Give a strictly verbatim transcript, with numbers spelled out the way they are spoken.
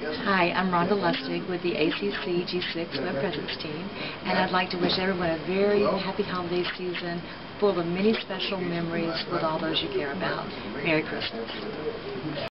Hi, I'm Rhonda Lustig with the A C C G six Web Presence team, and I'd like to wish everyone a very happy holiday season full of many special memories with all those you care about. Merry Christmas.